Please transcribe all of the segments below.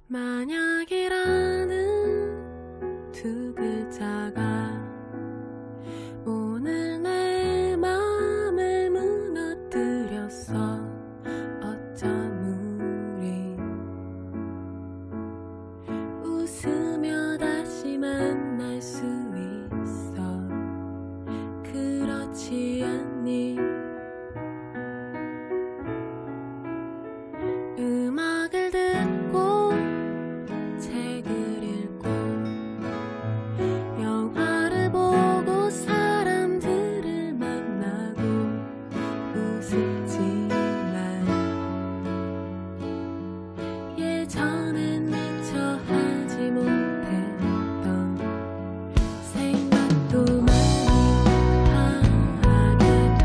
만약이라는 두 글자가 오늘 내 맘을 무너뜨렸어. 어쩜 우린 웃으며 다시 만날 수 있어. 그렇지 않니? 음악을 듣고 책을 읽고 영화를 보고 사람들을 만나고 우습지만 예전엔 미처 하지 못했던 생각도 많이 하게 돼.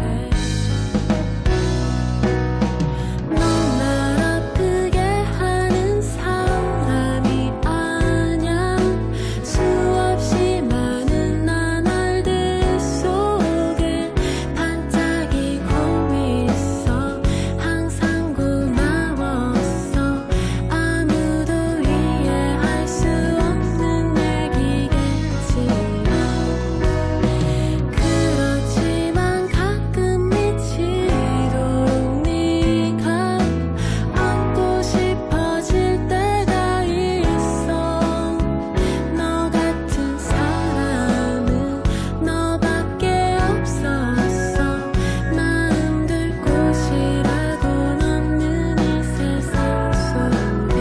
넌 날 아프게 하는 사람이 아냐. 수없이 많은 나날들 속에 반짝이고 있어. 항상 고마웠어. 아무도 이해할 수 없는 얘기겠지만 그렇지만 가끔 미치도록 네가 안고 싶어질 때가 있어. 너 같은 사람은 너밖에 없었어. 마음 둘 곳이라고 없는 이 세상 속에.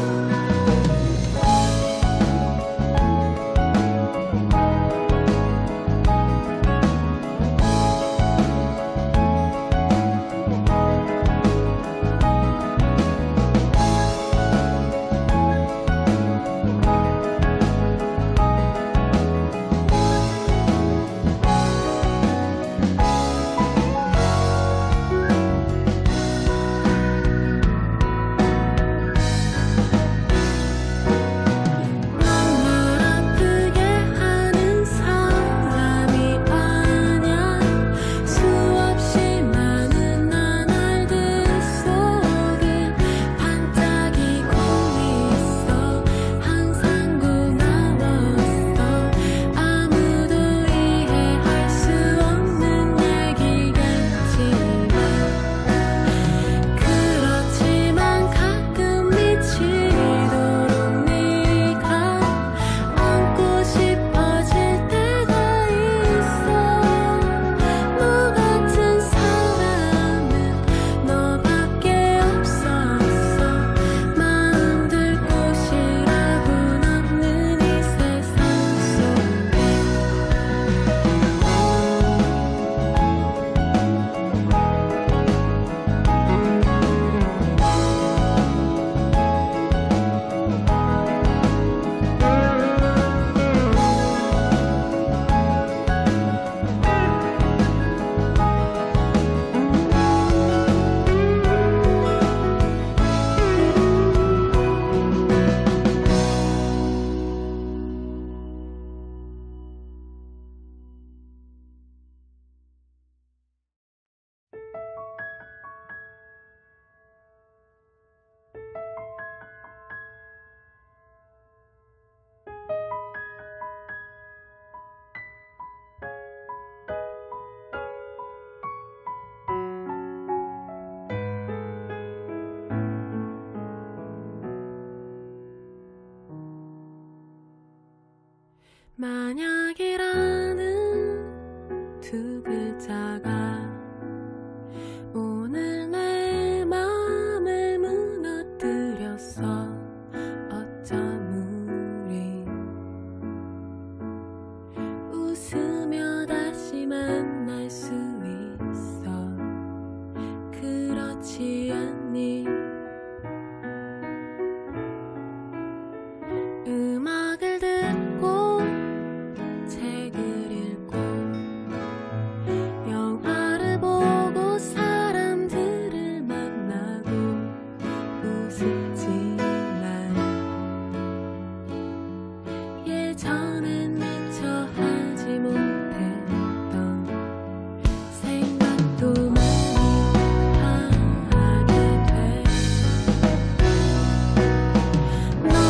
넌 날 아프게 하는 사람이 아냐. 수없이 많은 나날들 속에 반짝이고 있어. 항상 고마웠어. 아무도 이해할 수 없는 얘기겠지만 그렇지만 가끔 미치도록 네가 안고 싶어질 때가 있어. 너 같은 사람은 너밖에 없었어. 마음 둘 곳이라고는 없는 이 세상 속에. 만약이라는 두 글자가 오늘 내 맘을 무너뜨렸어. 어쩜 우린 웃으며 다시 만날 수 있어. 그렇지 않니? 음악을 듣고 책을 읽고 영화를 보고 사람들을 만나고 우습지만 예전엔 미처 하지 못했던 생각도 많이 하게 돼. 넌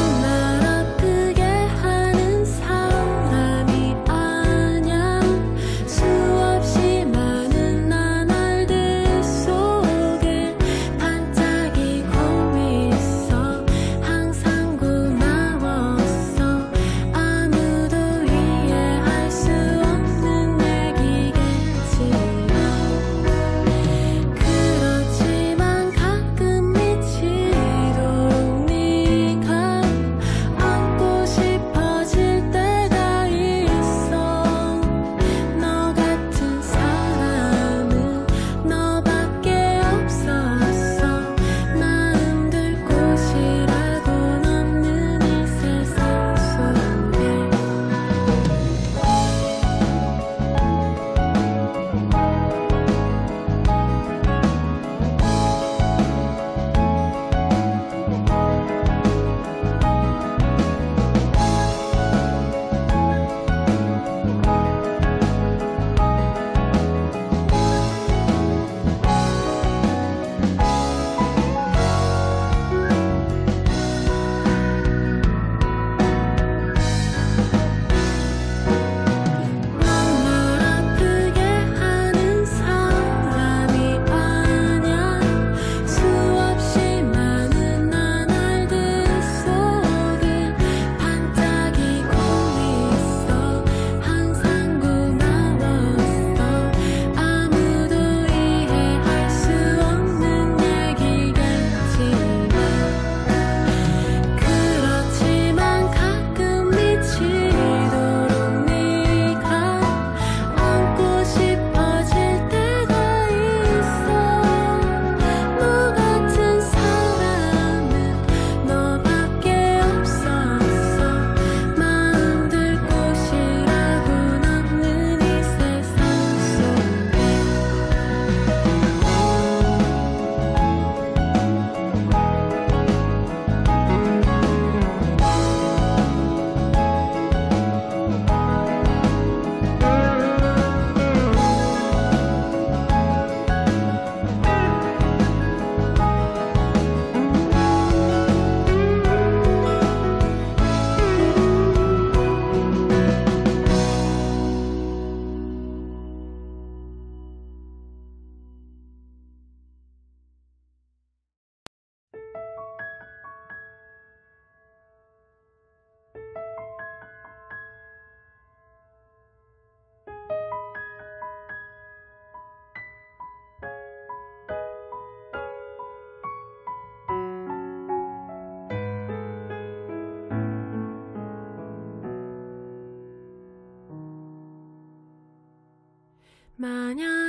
마냥